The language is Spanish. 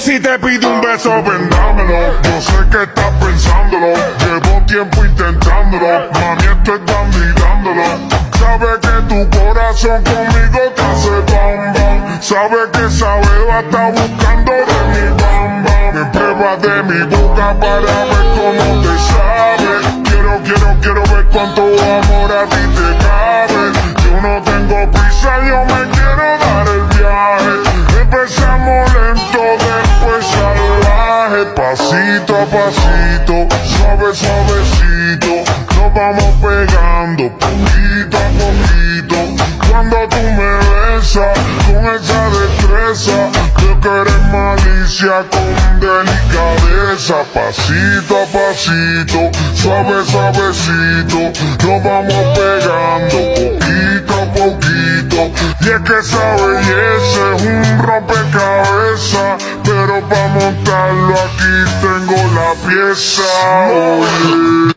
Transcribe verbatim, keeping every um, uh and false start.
Si te pide un beso, vendámelo. Yo sé que estás pensándolo. Llevo tiempo intentándolo. Mami, esto es dando y dándolo. Sabe que tu corazón conmigo te hace bam bam. Sabe que esa beba está buscando de mi bam bam. Me prueba de mi boca para ver cómo te sabe. Quiero, quiero, quiero ver cuánto amor a ti te cabe. Yo no tengo prisa, yo me quiero dar el viaje. Empezamos lento, después salvaje. Pasito a pasito, suave, suavecito. Nos vamos pegando poquito a poquito. Cuando tú me besas con esa destreza, creo que eres malicia con delicadeza. Pasito a pasito, suave, suavecito. Nos vamos pegando poquito a poquito. Y es que esa belleza es un rompecabezas, pero para montarlo aquí tengo la pieza. Oye.